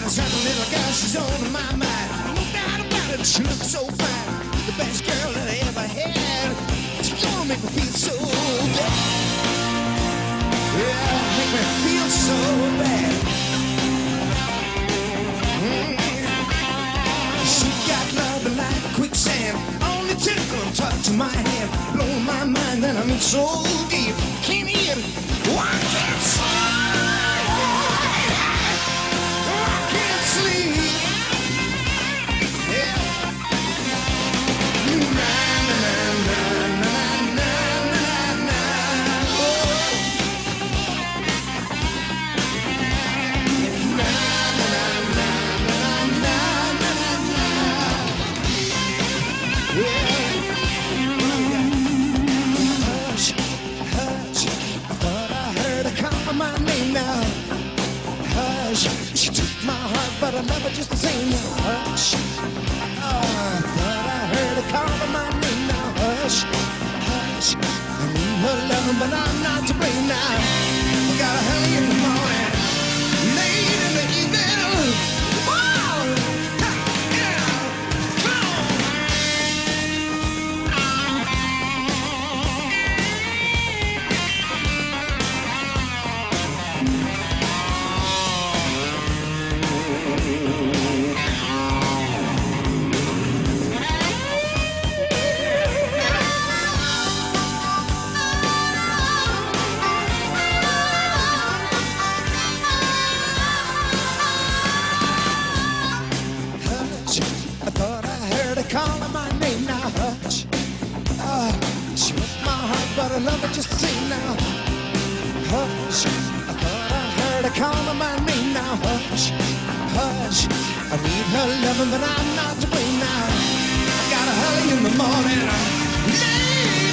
got a certain little girl, she's on my mind. No doubt about it, she looks so fine. The best girl that I ever had. She's gonna make me feel so bad. Yeah, make me feel so bad. She got love like quicksand. Only tickle touch my hand. Blow my mind and I'm in so deep. Can't hear it. Oh, I can't sleep. Oh, I can't sleep. Yeah. Na na na na na na na na. Oh. Na na na na na na na na. Yeah. Hush, hush. I thought I heard her call my name now. Hush, she took my heart, but I love her just the same now. Hush, I thought I heard her call my name now. Hush, hush, I need her loving, but I'm not to blame now. I got her early in the morning, late in the evening. Whoa, ha, yeah, come on. Hush, I thought I heard her calling my name now. Hush, she broke my heart, but I love her just the same now. Hush, I thought I heard her calling my name now. Hush, hush, I need her loving, but I'm not to blame now. I got her early in the morning, late